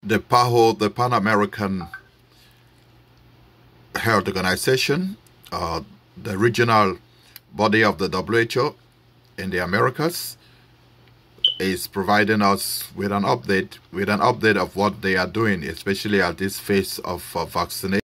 The PAHO, the Pan American Health Organization, the regional body of the WHO in the Americas, is providing us with an update of what they are doing, especially at this phase of vaccination.